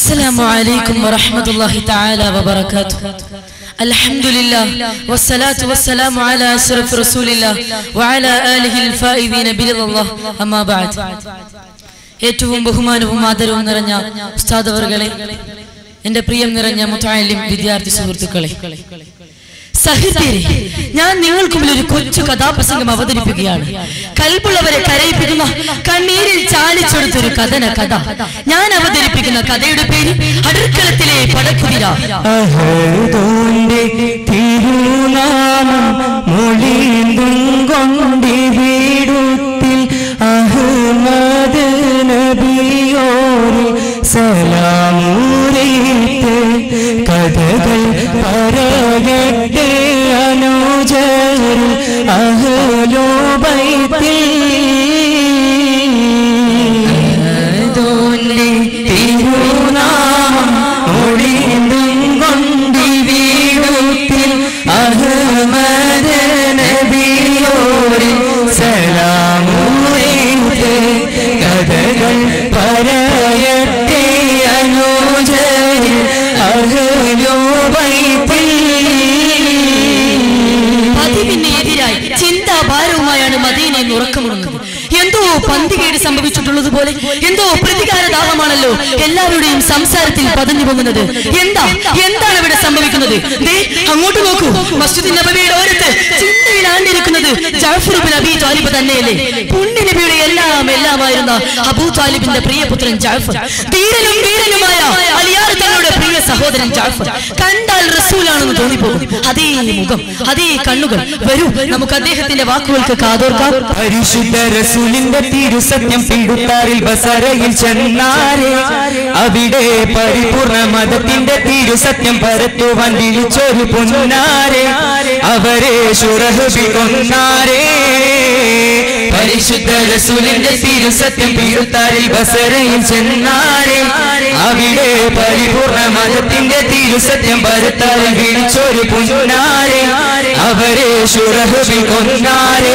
السلام عليكم ورحمة الله تعالى وبركاته. الحمد لله والصلاة والسلام على أشرف رسول الله وعلى آله الفائزين برضا الله. أما بعد. ഏറ്റവും ബഹുമാനവും ആദരവും നിറഞ്ഞ ഉസ്താദ് അവർകളെ, എൻ്റെ പ്രിയം നിറഞ്ഞ മുതഅല്ലിം വിദ്യാർത്ഥി സുഹൃത്തുക്കളെ, സഹൃദയരെ, ഞാൻ നിങ്ങൾക്ക് മുന്നിൽ ഒരു കൊച്ചു കഥാപ്രസംഗം അവതരിപ്പിക്കുകയാണ്. കൽബുള്ളവരെ കരയിപ്പിക്കുന്ന, കണ്ണീരിൽ ചാലിച്ചെടുത്തൊരു കഥന കഥ. ഞാൻ അവതരിപ്പിക്കുന്ന കഥയുടെ പേര് അടുക്കളത്തിലെ പടക്കുതിര. കഥകൾ പറയട്ടെ അനുജർ അഹ്ലു ബൈത്തിൽ തിരുനാമം ഒളിന്തും കൊണ്ടി വീടുത്തിൽ അഹ്മദ് നബിയോരിൽ സലാമൂരേ. കഥകൾ പറയട്ടെ അനുജർ അഹ്ലു ബൈത്തിൽ. പതിവിനെതിരായി ചിന്താഭാരവുമായാണ് മദീനയിൽ ഉറക്കമുണർന്നത്. എന്തോ പന്തികേട് സംഭവിച്ചിട്ടുള്ളതുപോലെ, എന്തോ പ്രതികാരദാഹമാണല്ലോ എല്ലാവരുടെയും സംസാരത്തിൽ പതഞ്ഞു പോകുന്നത്. എന്താണ് ഇവിടെ സംഭവിക്കുന്നത്? അങ്ങോട്ട് നോക്കൂ, മസ്ജിദ് നബവിയുടെ ഓരത്ത് ചിന്തയിൽ ആണ്ടിരിക്കുന്നത് ജഅഫർ ഇബ്നു അബീ ത്വാലിബ് തന്നെയല്ലേ? പുണ്യ നബിയുടെ എല്ലാമായിരുന്ന അബൂ ത്വാലിബിന്റെ പ്രിയപുത്രൻ ജഅഫർ, ധീരനും വീരനുമായ അലിയാർ തങ്ങളുടെ പ്രിയ സഹോദരൻ ജഅഫർ. കണ്ടാൽ റസൂലാണെന്ന് തോന്നിപ്പോകും. അതേ മുഖം, അതേ കണ്ണുകൾ. വരൂ, നമുക്ക് അദ്ദേഹത്തിന്റെ വാക്കുകൾക്ക് കാതോർക്കാം. പരിശുദ്ധ റസൂലിന്റെ തിരുസത്യം പിടുത്താറിൽ ബസറയിൽ ചെന്നാരെ, അവിടെ പരിപൂർണ മതത്തിന്റെ തിരുസത്യം പരത്തുവാൻ വിളിച്ചൊരു പൊന്നാരെ, അവരെ ശുറഹബി കൊന്നാരെ. പരിശുദ്ധ റസൂലിന്റെ തിരുസത്യം പിടുത്താറിൽ ബസറയിൽ ചെന്നാരെ, അവിടെ പരിപൂർണ മതത്തിന്റെ തിരുസത്യം പരത്താൻ വിളിച്ചൊരു പൊന്നാരെ, അവരെ ശുറഹബി കൊന്നാരെ.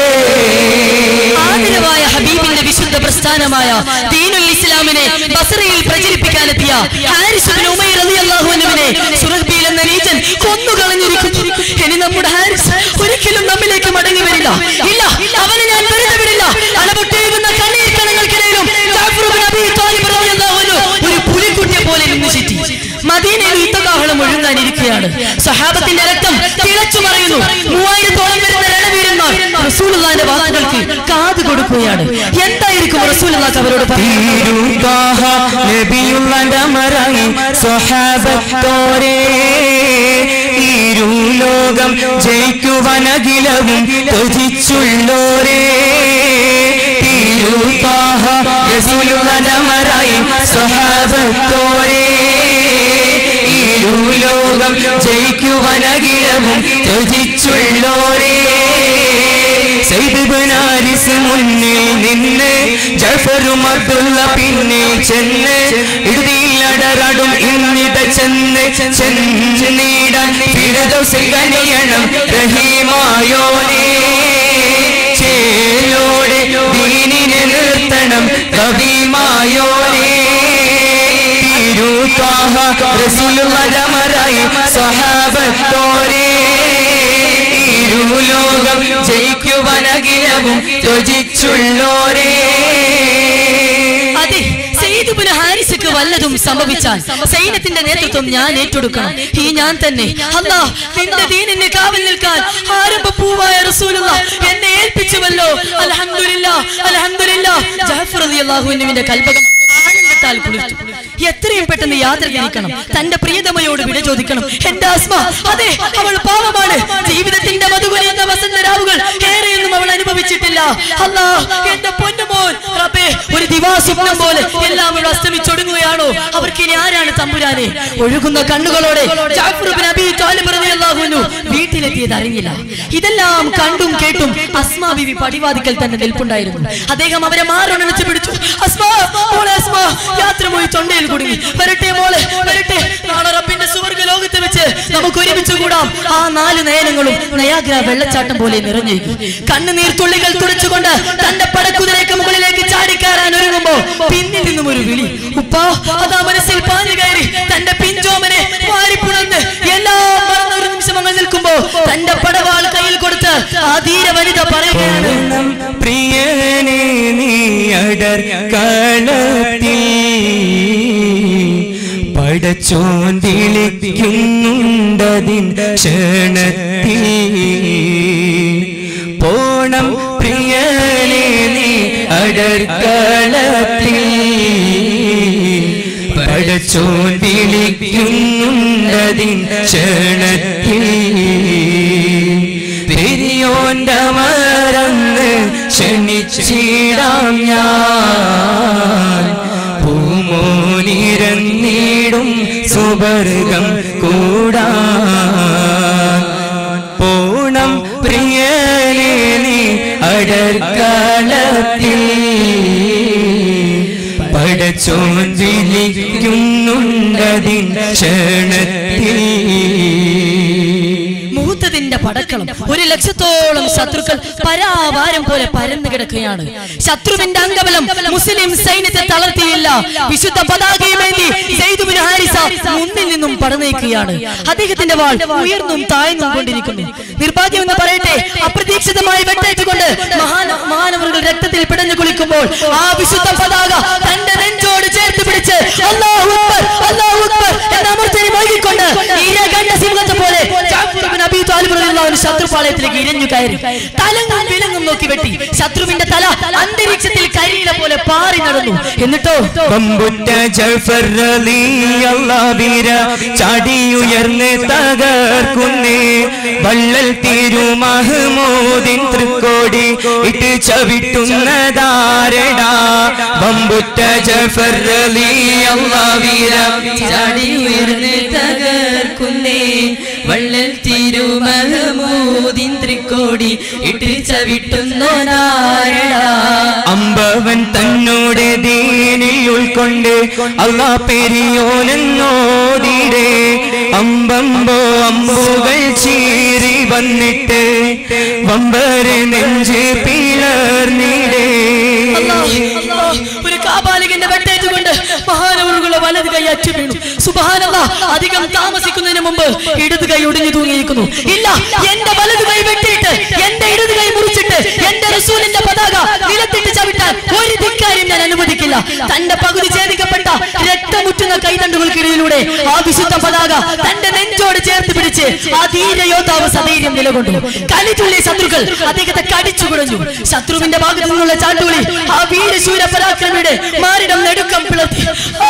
ആദരവായ ഹബീബിന്റെ വിശുദ്ധ പ്രസ്ഥാനമായ ദീനുൽ ഇസ്ലാമിനെ ബസറയിൽ പ്രചരിപ്പിക്കാനെത്തിയ ഹാരിസ് ഇബ്നു ഉമൈർ റളിയല്ലാഹു അൻഹുവിനെ സുറഹ്ബിൽ എന്ന നീചൻ കൊന്നുകളഞ്ഞിരിക്കുന്നു. ഇനി നമ്മുടെ ഹാരിസ് ഒരിക്കലും നമ്മിലേക്ക് മടങ്ങി വരില്ല. ഇല്ല, അവനെ ഞാൻ വെറുതെ വിടില്ല. അലപൊട്ടിയിരുന്ന കണ്ണീർ കണങ്ങൾക്കിടയിലും ജഅഫർ ഇബ്നു അബീ ത്വാലിബ് റളിയല്ലാഹു അൻഹു ഒരു പുലിക്കുട്ടിയെ പോലെ നിന്ന് ചുറ്റി. മദീനയിൽ യുദ്ധകാഹളം ഒഴുകാനിരിക്കുകയാണ്. സഹാബത്തിന്റെ രക്തം തിളച്ചു മറിയുന്നു. 3000-ഓളം വരുന്ന രണവീരന്മാർ റസൂലുള്ളാഹിന്റെ വാക്കുകൾക്ക് കാത് കൊടുക്കുകയാണ്. എന്തായിരിക്കും റസൂലുള്ളാഹി അവരോട് ലോകം ജയിക്കുവനകിലവും ത്വജിച്ചുള്ളോരേ, ലോകം ജയിക്കുവനകിലവും ത്വജിച്ചുള്ളോരേ. സയ്യിദ് ഇബ്നു ഹാരിസ് മുന്നിൽ നിന്ന്, ജഅഫറും അബ്ദുള്ള പിന്നിൽ ചെന്ന്, ഇടുതിയിലടരാടും ഇന്നിട ചെന്നീടാൻ ഫിർദൗസിൽ കനിയണം റഹീമായോനേ. ചേലോടെ ദീനിനെ നിർത്തണം കവീമായോനേ. തിരുത്വാഹ റസൂലുള്ളാഹിന്റെ അമരായി സ്വഹാബത്തോരേ, ലോകം ജയിക്കുവനകിലവും ത്വജിച്ചുള്ളോരേ. അതെ, സയ്യിദ് ഇബ്നു ഹാരിസക്ക് വല്ലതും സംഭവിച്ചാൽ സൈന്യത്തിന്റെ നേതൃത്വം ഞാൻ ഏറ്റെടുക്കണം. ഈ ഞാൻ തന്നെ. അല്ലാഹ്, നിന്റെ ദീനിനെ കാവൽ നിൽക്കാൻ ആരംഭപ്പൂവായ റസൂലുള്ളാഹ് എന്നെ ഏൽപ്പിച്ചുവല്ലോ. അൽഹംദുലില്ലാഹ്, അൽഹംദുലില്ലാഹ്. ജഅഫർ റളിയല്ലാഹു അൻഹുവിന്റെ കൽബകം ആനന്ദത്താൽ കുളിർത്തു. എത്രയും പെട്ടെന്ന് യാത്ര തിരിക്കണം, തന്റെ പ്രിയതമയോട് വിട ചോദിക്കണം. എന്റെ അസ്മ, അതെ, അവൾ പാവമാണ്. ജീവിതത്തിന്റെ മധുകുരിയുന്ന വസന്തരാവുകൾ ഏറെയൊന്നും അവൾ അനുഭവിച്ചിട്ടില്ല. അല്ലാഹ്, എന്റെ പൊന്നുമോൻ റബ്ബേ, ഒരു ദിവാസ്വപ്നം പോലെ എല്ലാം ഇവിടെ അസ്തമിച്ചൊടുങ്ങുകയാണോ? അവർക്ക് ഇനി ആരാണ് തമ്പുരാനെ? ഒഴുകുന്ന കണ്ണുകളോടെ ജഅഫർ ഇബ്നു അബീ ത്വാലിബ് റളിയല്ലാഹു അൻഹു വീട്ടിലെത്തിയത് അറിഞ്ഞില്ല. ഇതെല്ലാം കണ്ടും കേട്ടും അസ്മാ ബിവി പടിവാതിക്കൽ തന്നെ നിൽപ്പുണ്ടായിരുന്നു. അദ്ദേഹം അവരെ മാറൊണച്ച് പിടിച്ചു. അസ്മാ, മോളെ അസ്മാ, യാത്ര പോയി തൊണ്ടയിൽ കുടുങ്ങി. വരട്ടെ മോളെ, വരട്ടെ. നാളെ റബ്ബിന്റെ സുവർഗ്ഗ ലോകത്ത് വെച്ച് നമുക്ക് ഒരുമിച്ച് കൂടാം. ആ 4 നയനങ്ങളും നയാഗ്ര വെള്ളച്ചാട്ടം പോലെ നിറഞ്ഞിരിക്കും. കണ്ണുനീർ തുള്ളികൾ തുടച്ചുകൊണ്ട് തന്റെ പടക്കുതിരയ്ക്ക് മുകളിലേക്ക് ചാടിക്കയറാൻ ഒരുങ്ങുമ്പോ പിന്നിൽ നിന്നും ഒരു വിളി. ഉപ്പാ അതാ മനസ്സിൽ പാഞ്ഞു കയറി തന്റെ പിഞ്ചോമനെ വാരിപ്പുണർന്ന് എല്ലാം മറന്ന ഒരു നിമിഷം അങ്ങ് നിൽക്കുമ്പോ തന്റെ പടവാൾ കയ്യിൽ കൊടുത്ത് ആ ധീര വനിത പറയുകയാണ്, പ്രിയനെ നീ അടർ കളത്തിൽ പടച്ചോൻ വിളിക്കുന്നുണ്ടതിൻ ക്ഷണത്തിൽ. പോണം പ്രിയനെ നീ അടർ കളത്തിൽ പടച്ചോൻ വിളിക്കുന്നുണ്ടതിൻ ക്ഷണത്തിൽ. പെരിയോന്റെ മറന്ന് ക്ഷണിച്ചിടാം ഞാൻ പൂമോനിരന്നിടും സുവർഗം കൂടാൻ. പോണം പ്രിയനെ നീ അടർക്കളത്തിൽ പടച്ചോൻ വിളിക്കുന്നുണ്ടതിൻ ക്ഷണത്തിൽ. മുഹൂർത്തത്തിന്റെ പടക്കളം 100,000-ഓളം ശത്രുക്കൾ പരാവാരം പോലെ പരന്നു കിടക്കുകയാണ്. ശത്രുവിന്റെ അംഗബലം മുസ്ലിം സൈന്യത്തെ തളർത്തിയില്ല. വിശുദ്ധ പതാകയുമേന്തി സെയ്ദ് ഇബ്നു ഹാരിസ മുന്നിൽ നിന്നും പടനയിക്കുകയാണ്. അദ്ദേഹത്തിന്റെ വാൾ ഉയർന്നും താഴ്ന്നും കൊണ്ടിരിക്കുന്നു. നിർഭാഗ്യം എന്ന് പറയട്ടെ, അപ്രതീക്ഷിതമായി വെട്ടേറ്റുകൊണ്ട് മഹാനവറുകൾ രക്തത്തിൽ പിടഞ്ഞു കുളിക്കുമ്പോൾ ആ വിശുദ്ധ പതാക തന്റെ നെഞ്ചോട് ചേർത്ത് പിടിച്ച് അല്ലാഹു അക്ബർ അല്ലാഹു അക്ബർ എന്ന അമർച്ചനെ നൽകിക്കൊണ്ട് ഇരകണ്ട സിംഹത്തെ പോലെ ശത്രുപാളയത്തിലേക്ക് ഇരഞ്ഞു കയറി തലങ്ങും വിലങ്ങും നോക്കി വെട്ടി ശത്രുവിന്റെ തല അന്തരീക്ഷത്തിൽ കരിയില പോലെ പാറി നടന്നു. എന്നിട്ടോ ചാടിയുയർന്ന് തകർക്കുന്നേ വള്ളൽ തിരുമഹ്മൂദിൻ തൃക്കോടി ഇട്ട് ചവിട്ടുന്നതാരടാ. ബമ്പുറ്റ ജഫർ റളിയല്ലാഹു വീര ചാടിയുയർന്ന് തകർക്കുന്നേ വള്ളൽ തിരുമഹ്മൂദിൻ തൃക്കോടി ഇട്ട് ചവിട്ടുന്നതാരടാ. അമ്പവൻ തന്നോട് ദീനിൽ ഉൾക്കൊണ്ട് അല്ലാഹ് പെരിയോനെന്നോതിടേ. അമ്പമ്പോ അമ്പുകൾ ചീറി വന്നിട്ട് വമ്പരെ നെഞ്ച് പിളർന്നിടേ. ഒരു കാപാലികന്റെ വെട്ടേറ്റുകൊണ്ട് മഹാനവറുകളുടെ വലത് കൈ അറ്റു വീണു. സുബ്ഹാനല്ലാഹ്, അധികം താമസിക്കുന്നതിന് മുമ്പ് ഇടത് കൈ ഒടിഞ്ഞു തൂങ്ങിയിരിക്കുന്നു. ഇല്ല, എന്റെ വലത് കൈ വെട്ടിയിട്ട് എന്റെ ഇടത് കൈ മുറിച്ചിട്ട് എന്റെ റസൂലിന്റെ പതാക നിലത്തിട്ട് ചവിട്ടാൻ ഒരു ധിക്കാര്യം ഞാൻ അനുവദിക്കില്ല. തന്റെ പകുതി ഛേദിക്കപ്പെട്ട രക്തമുറ്റുന്ന കൈതണ്ടുകൾക്കിടയിലൂടെ ആ വിശുദ്ധ പതാക തന്റെ നെഞ്ചോട് ചേർത്ത് പിടിച്ച് ആ ധീര യോദ്ധാവ് സധൈര്യം നിലകൊണ്ടു. കലിതുള്ളിയ ശത്രുക്കൾ അദ്ദേഹത്തെ കടിച്ചു കുടഞ്ഞു. ശത്രുവിന്റെ ഭാഗത്തു നിന്നുള്ള ചാട്ടുകളി ആ വീരശൂര പരാക്രമിയുടെ മാറിടം നെടുക്കം പിളർത്തി.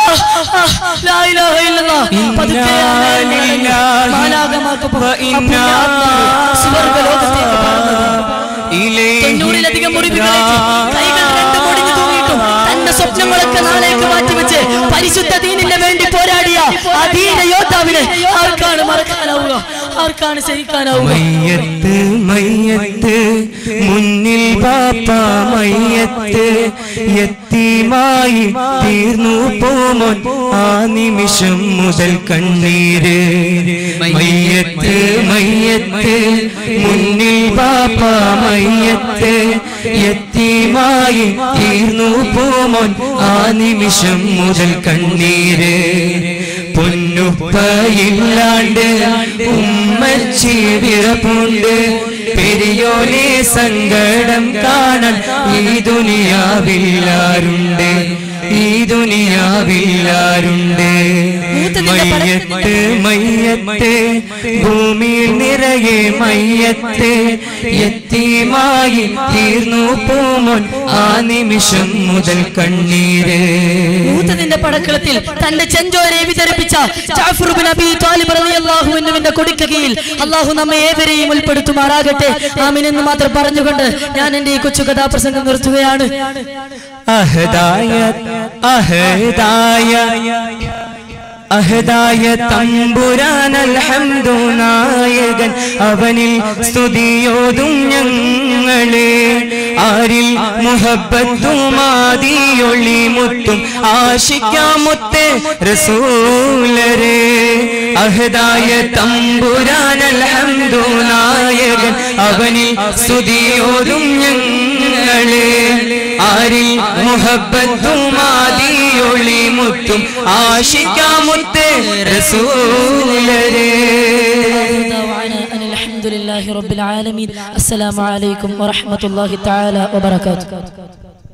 ിലധികം മുറിവുകളേറ്റ് കൈകൾ രണ്ടും ഒടിഞ്ഞു തൂങ്ങിയിട്ടും തന്റെ സ്വപ്നങ്ങളൊക്കെ നാളേക്ക് മാറ്റിവെച്ച് പരിശുദ്ധ ദീനിന് വേണ്ടി പോരാടിയ ആ ധീര യോദ്ധാവിനെ ആർക്കാണ് മറക്കാനാവുക, ആർക്കാണ് സഹിക്കാനാവുക? മയ്യത്ത് മയ്യത്ത് മുന്നിൽ പാപ്പ മയ്യത്ത് യത്തീമായി തീർന്നു പോമോൻ ആ നിമിഷം മുതൽ കണ്ണീര്. മയ്യത്ത് മയ്യത്ത് മുന്നിൽ പാപ്പ മയ്യത്ത് യത്തീമായി തീർന്നു പോമോൻ ആ നിമിഷം മുതൽ കണ്ണീര്. പൊന്നുപ്പയില്ലാണ്ട് ഉമ്മച്ചി വിറപ്പുണ്ട് പെരിയോനെ സങ്കടം കാണാൻ ഈ ദുനിയാവില്ലാരുണ്ട്, ഈ ദുനിയാവില്ലാരുണ്ട്. മയ്യത്ത് മയ്യത്ത് ഭൂമിയിൽ നിറയെ മയ്യത്ത് യത്തീമായി തീർന്നു പോമോൻ ആ നിമിഷം മുതൽ കണ്ണീര്. മൂത്തതിന്റെ പടക്കളത്തിൽ തന്റെ ചെഞ്ചോരെ വിതരിപ്പിച്ച ജഅഫർ ഇബ്നു അബീ ത്വാലിബ് റളിയല്ലാഹു അൻഹുവിന്റെ കൊടിക്കകയിൽ അല്ലാഹു നമ്മെ ഏവരെയും ഉൾപ്പെടുത്തുമാറാകട്ടെ. ആമീൻ എന്ന് മാത്രം പറഞ്ഞുകൊണ്ട് ഞാൻ എന്റെ ഈ കൊച്ചു കഥാപ്രസംഗം നിർത്തുകയാണ്. അഹദായ തമ്പുരാൻ അൽഹംദു നായകൻ അവനിൽ സ്തുതിയോതും ഞങ്ങളെ. ആരിൽ മുഹബ്ബത്തുമാദിയൊളി മുത്തും ആശിക്കാമുത്തെ റസൂലരെ. അഹദായ തമ്പുരാൻ അൽഹംദു നായകൻ അവനിൽ സ്തുതിയോതും ഞങ്ങളെ. ആരിൽ മുഹബ്ബത്തും ആദിയൊളി മുത്തും ആശിക്കാമുത്തേ റസൂലരേ. الحمد لله رب العالمين. السلام عليكم ورحمة الله تعالى وبركاته.